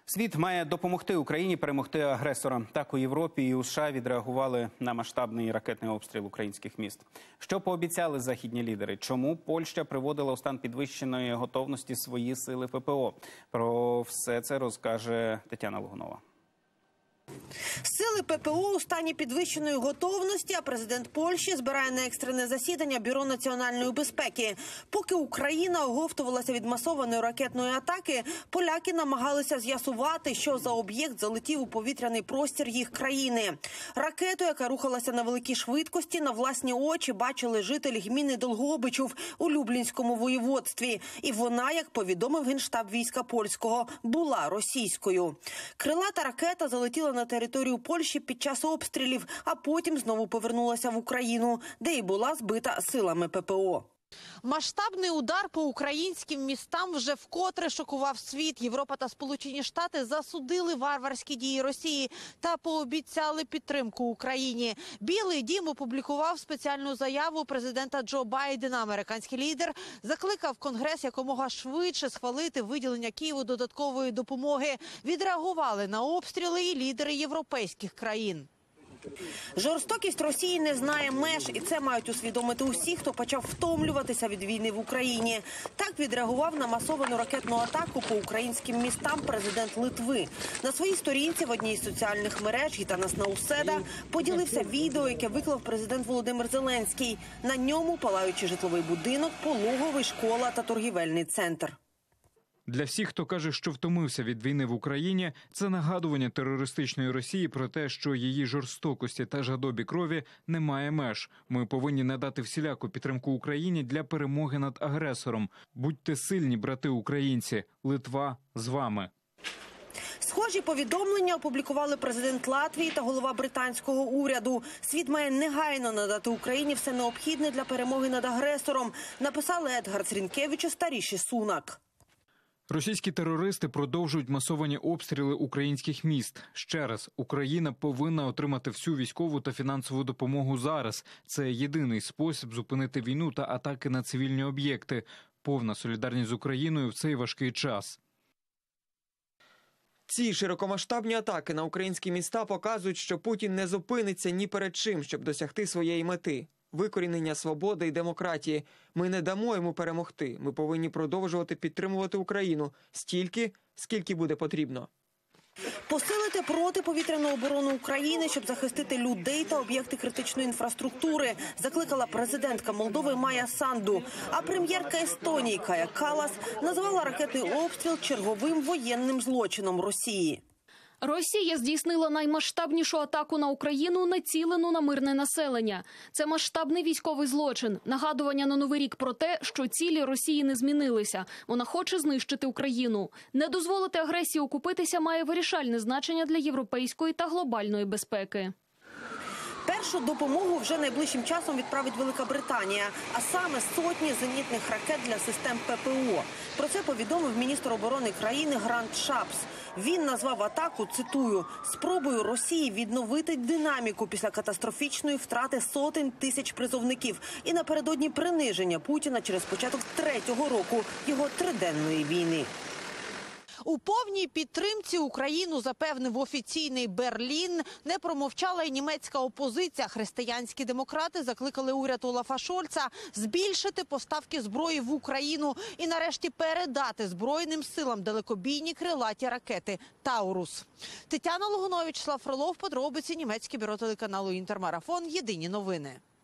Світ має допомогти Україні перемогти агресора. Так у Європі і у США відреагували на масштабний ракетний обстріл українських міст. Що пообіцяли західні лідери? Чому Польща приводила у стан підвищеної готовності свої сили ППО? Про все це розкаже Тетяна Логунова. Сили ППО у стані підвищеної готовності, а президент Польщі збирає на екстрене засідання Бюро національної безпеки. Поки Україна оговтувалася від масованої ракетної атаки, поляки намагалися з'ясувати, що за об'єкт залетів у повітряний простір їх країни. Ракету, яка рухалася на великій швидкості, на власні очі бачили жителі гміни Долгобичів у Люблінському воєводстві. І вона, як повідомив Генштаб війська польського, була російською. Крилата ракета залетіла на територію Польщі під час обстрілів, а потім знову повернулася в Україну, де і була збита силами ППО. Масштабний удар по українським містам вже вкотре шокував світ. Європа та Сполучені Штати засудили варварські дії Росії та пообіцяли підтримку Україні. Білий дім опублікував спеціальну заяву президента Джо Байдена. Американський лідер закликав Конгрес якомога швидше схвалити виділення Києву додаткової допомоги. Відреагували на обстріли і лідери європейських країн. Жорстокість Росії не знає меж, і це мають усвідомити усі, хто почав втомлюватися від війни в Україні. Так відреагував на масовану ракетну атаку по українським містам президент Литви. На своїй сторінці в одній з соціальних мереж Гітанас Науседа поділився відео, яке виклав президент Володимир Зеленський. На ньому палаючий житловий будинок, пологовий, школа та торгівельний центр. Для всіх, хто каже, що втомився від війни в Україні, це нагадування терористичної Росії про те, що її жорстокості та жадобі крові немає меж. Ми повинні надати всіляку підтримку Україні для перемоги над агресором. Будьте сильні, брати українці. Литва з вами. Схожі повідомлення опублікували президент Латвії та голова британського уряду. Світ має негайно надати Україні все необхідне для перемоги над агресором, написали Едгард Рінкевичус та Ріші Сунак. Російські терористи продовжують масовані обстріли українських міст. Ще раз, Україна повинна отримати всю військову та фінансову допомогу зараз. Це єдиний спосіб зупинити війну та атаки на цивільні об'єкти. Повна солідарність з Україною в цей важкий час. Ці широкомасштабні атаки на українські міста показують, що Путін не зупиниться ні перед чим, щоб досягти своєї мети – викорінення свободи і демократії. Ми не дамо йому перемогти. Ми повинні продовжувати підтримувати Україну стільки, скільки буде потрібно. Посилити протиповітряну оборону України, щоб захистити людей та об'єкти критичної інфраструктури, закликала президентка Молдови Майя Санду. А прем'єрка Естонії Кая Калас назвала ракетний обстріл черговим воєнним злочином Росії. Росія здійснила наймасштабнішу атаку на Україну, націлену на мирне населення. Це масштабний військовий злочин. Нагадування на Новий рік про те, що цілі Росії не змінилися. Вона хоче знищити Україну. Не дозволити агресії окупитися має вирішальне значення для європейської та глобальної безпеки. Першу допомогу вже найближчим часом відправить Велика Британія, а саме сотні зенітних ракет для систем ППО. Про це повідомив міністр оборони країни Грант Шапс. Він назвав атаку, цитую, «спробою Росії відновити динаміку після катастрофічної втрати сотень тисяч призовників і напередодні приниження Путіна через початок третього року його триденної війни». У повній підтримці Україну запевнив офіційний Берлін. Не промовчала й німецька опозиція. Християнські демократи закликали уряд Олафа Шольца збільшити поставки зброї в Україну і нарешті передати Збройним силам далекобійні крилаті ракети «Таурус». Тетяна Логунова, Вячеслав Фролов, подробиці, Німецьке бюро телеканалу «Інтермарафон». Єдині новини.